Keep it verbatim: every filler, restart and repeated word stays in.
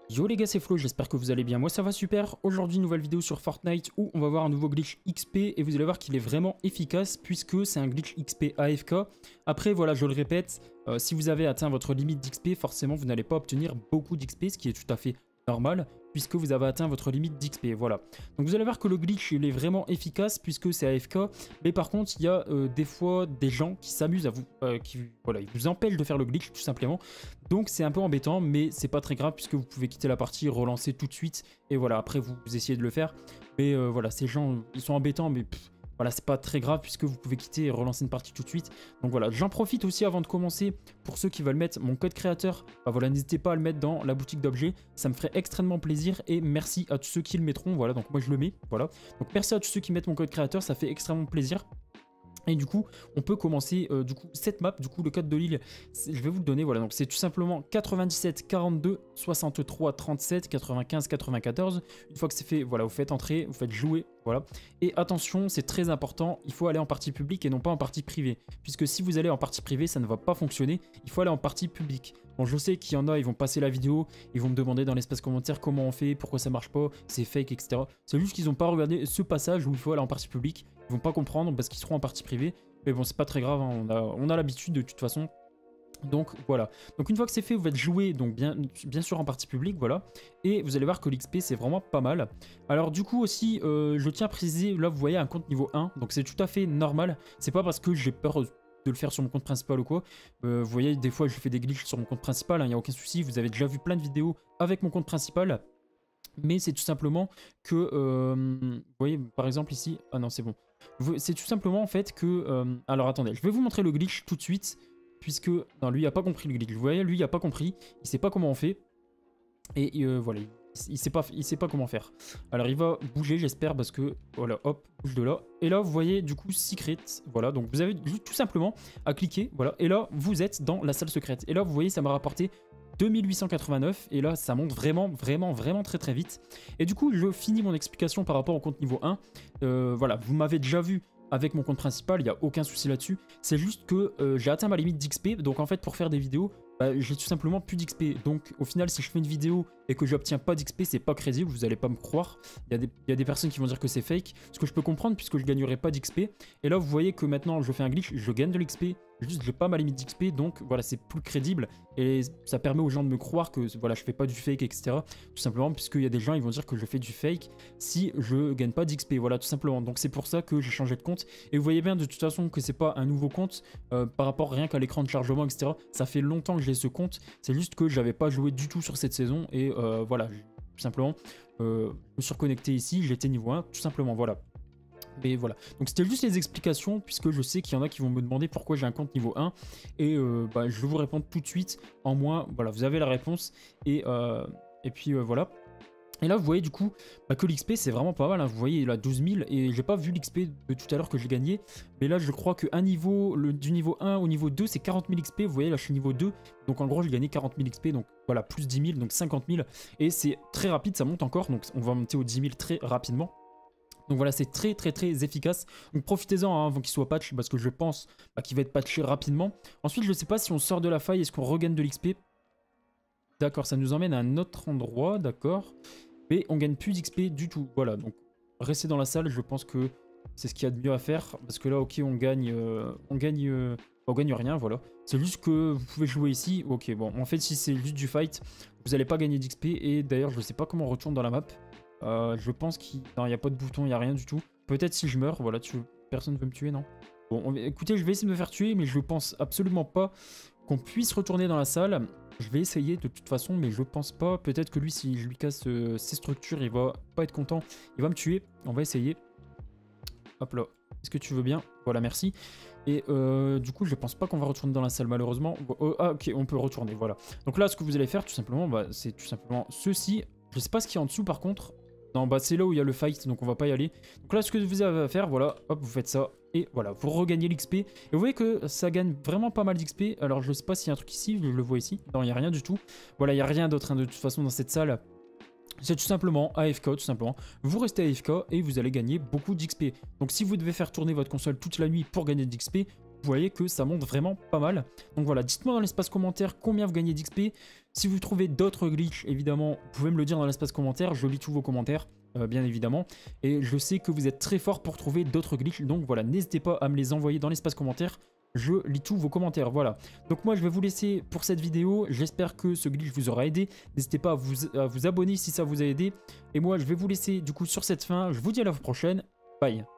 Yo les gars, c'est Flo, j'espère que vous allez bien, moi ça va super. Aujourd'hui nouvelle vidéo sur Fortnite où on va voir un nouveau glitch X P et vous allez voir qu'il est vraiment efficace puisque c'est un glitch X P A F K. Après voilà, je le répète, euh, si vous avez atteint votre limite d'X P, forcément vous n'allez pas obtenir beaucoup d'X P, ce qui est tout à fait normal puisque vous avez atteint votre limite d'X P, voilà. Donc vous allez voir que le glitch il est vraiment efficace puisque c'est A F K, mais par contre il y a euh, des fois des gens qui s'amusent à vous, euh, qui voilà, ils vous empêchent de faire le glitch tout simplement. Donc c'est un peu embêtant, mais c'est pas très grave puisque vous pouvez quitter la partie, relancer tout de suite et voilà, après vous, vous essayez de le faire. Mais euh, voilà, ces gens ils sont embêtants, mais pff, voilà, c'est pas très grave puisque vous pouvez quitter et relancer une partie tout de suite. Donc voilà, j'en profite aussi avant de commencer pour ceux qui veulent mettre mon code créateur. Bah voilà, n'hésitez pas à le mettre dans la boutique d'objets, ça me ferait extrêmement plaisir et merci à tous ceux qui le mettront. Voilà, donc moi je le mets, voilà. Donc merci à tous ceux qui mettent mon code créateur, ça fait extrêmement plaisir. Et du coup, on peut commencer euh, du coup cette map. Du coup, le code de l'île, je vais vous le donner. Voilà, donc c'est tout simplement quatre-vingt-dix-sept quarante-deux soixante-trois trente-sept quatre-vingt-quinze quatre-vingt-quatorze. Une fois que c'est fait, voilà, vous faites entrer, vous faites jouer, voilà. Et attention, c'est très important, il faut aller en partie publique et non pas en partie privée, puisque si vous allez en partie privée, ça ne va pas fonctionner. Il faut aller en partie publique. Bon, je sais qu'il y en a, ils vont passer la vidéo, ils vont me demander dans l'espace commentaire comment on fait, pourquoi ça marche pas, c'est fake, et cetera. C'est juste qu'ils n'ont pas regardé ce passage où il faut aller en partie publique. Ils vont pas comprendre parce qu'ils seront en partie privée. Mais bon, c'est pas très grave, hein. on a, on a l'habitude de toute façon. Donc voilà. Donc une fois que c'est fait, vous faites jouer donc bien, bien sûr en partie publique, voilà. Et vous allez voir que l'X P c'est vraiment pas mal. Alors du coup aussi, euh, je tiens à préciser, là vous voyez un compte niveau un, donc c'est tout à fait normal. C'est pas parce que j'ai peur de le faire sur mon compte principal ou quoi. Euh, vous voyez, des fois je fais des glitches sur mon compte principal, il hein, n'y a aucun souci. Vous avez déjà vu plein de vidéos avec mon compte principal. Mais c'est tout simplement que, euh, vous voyez par exemple ici, ah non c'est bon. C'est tout simplement en fait que, euh, alors attendez, je vais vous montrer le glitch tout de suite, puisque, non lui il a pas compris le glitch, vous voyez, lui il a pas compris, il sait pas comment on fait, et euh, voilà, il, il, sait pas, il sait pas comment faire. Alors il va bouger j'espère, parce que, voilà, hop, bouge de là, et là vous voyez du coup secret, voilà, donc vous avez tout simplement à cliquer, voilà, et là vous êtes dans la salle secrète, et là vous voyez ça m'a rapporté deux mille huit cent quatre-vingt-neuf et là ça monte vraiment vraiment vraiment très très vite. Et du coup je finis mon explication par rapport au compte niveau un. Euh, voilà, vous m'avez déjà vu avec mon compte principal, il n'y a aucun souci là-dessus. C'est juste que euh, j'ai atteint ma limite d'X P, donc en fait pour faire des vidéos, bah, j'ai tout simplement plus d'X P. Donc au final si je fais une vidéo et que j'obtiens pas d'X P, c'est pas crédible, vous allez pas me croire. Il y a des, il y a des personnes qui vont dire que c'est fake, ce que je peux comprendre puisque je gagnerai pas d'X P. Et là vous voyez que maintenant je fais un glitch, je gagne de l'X P, juste j'ai pas ma limite d'X P, donc voilà c'est plus crédible et ça permet aux gens de me croire que voilà je fais pas du fake, et cetera. Tout simplement puisqu'il y a des gens ils vont dire que je fais du fake si je gagne pas d'X P, voilà tout simplement. Donc c'est pour ça que j'ai changé de compte et vous voyez bien de toute façon que c'est pas un nouveau compte euh, par rapport rien qu'à l'écran de chargement, et cetera. Ça fait longtemps que j'ai ce compte, c'est juste que j'avais pas joué du tout sur cette saison et euh, voilà tout simplement euh, je me suis reconnecté ici, j'étais niveau un tout simplement, voilà. Mais voilà, donc c'était juste les explications puisque je sais qu'il y en a qui vont me demander pourquoi j'ai un compte niveau un et euh, bah, je vais vous répondre tout de suite en moins, voilà vous avez la réponse et, euh, et puis euh, voilà. Et là vous voyez du coup bah, que l'X P c'est vraiment pas mal, hein. Vous voyez il a douze mille et j'ai pas vu l'X P de tout à l'heure que j'ai gagné, mais là je crois qu'un niveau, le, du niveau un au niveau deux c'est quarante mille X P, vous voyez là je suis niveau deux, donc en gros j'ai gagné quarante mille X P, donc voilà plus dix mille, donc cinquante mille et c'est très rapide, ça monte encore, donc on va monter aux dix mille très rapidement. Donc voilà, c'est très très très efficace. Donc profitez-en hein, avant qu'il soit patch, parce que je pense bah, qu'il va être patché rapidement. Ensuite, je ne sais pas si on sort de la faille, est-ce qu'on regagne de l'X P? D'accord, ça nous emmène à un autre endroit, d'accord. Mais on gagne plus d'X P du tout. Voilà, donc restez dans la salle, je pense que c'est ce qu'il y a de mieux à faire. Parce que là, ok, on gagne, euh, on gagne, euh, on gagne rien, voilà. C'est juste que vous pouvez jouer ici. Ok, bon, en fait, si c'est juste du fight, vous n'allez pas gagner d'X P. Et d'ailleurs, je ne sais pas comment on retourne dans la map. Euh, je pense qu'il n'y a pas de bouton, il n'y a rien du tout. Peut-être si je meurs, voilà, tu... personne ne veut me tuer, non? Bon, on... écoutez, je vais essayer de me faire tuer, mais je pense absolument pas qu'on puisse retourner dans la salle. Je vais essayer de toute façon, mais je pense pas. Peut-être que lui, si je lui casse euh, ses structures, il va pas être content. Il va me tuer, on va essayer. Hop là, est-ce que tu veux bien? Voilà, merci. Et euh, du coup, je pense pas qu'on va retourner dans la salle, malheureusement. Oh, ah, ok, on peut retourner, voilà. Donc là, ce que vous allez faire, tout simplement, bah, c'est tout simplement ceci. Je sais pas ce qu'il y a en dessous, par contre. Non, bah c'est là où il y a le fight, donc on va pas y aller. Donc là, ce que vous avez à faire, voilà, hop, vous faites ça. Et voilà, vous regagnez l'X P. Et vous voyez que ça gagne vraiment pas mal d'X P. Alors, je sais pas s'il y a un truc ici, je le vois ici. Non, il n'y a rien du tout. Voilà, il n'y a rien d'autre, hein, de toute façon, dans cette salle. C'est tout simplement A F K, tout simplement. Vous restez A F K et vous allez gagner beaucoup d'X P. Donc, si vous devez faire tourner votre console toute la nuit pour gagner d'X P, vous voyez que ça monte vraiment pas mal. Donc voilà, dites-moi dans l'espace commentaire combien vous gagnez d'X P. Si vous trouvez d'autres glitches, évidemment, vous pouvez me le dire dans l'espace commentaire, je lis tous vos commentaires, euh, bien évidemment, et je sais que vous êtes très fort pour trouver d'autres glitches, donc voilà, n'hésitez pas à me les envoyer dans l'espace commentaire, je lis tous vos commentaires, voilà. Donc moi, je vais vous laisser pour cette vidéo, j'espère que ce glitch vous aura aidé, n'hésitez pas à vous, à vous abonner si ça vous a aidé, et moi, je vais vous laisser du coup sur cette fin, je vous dis à la prochaine, bye.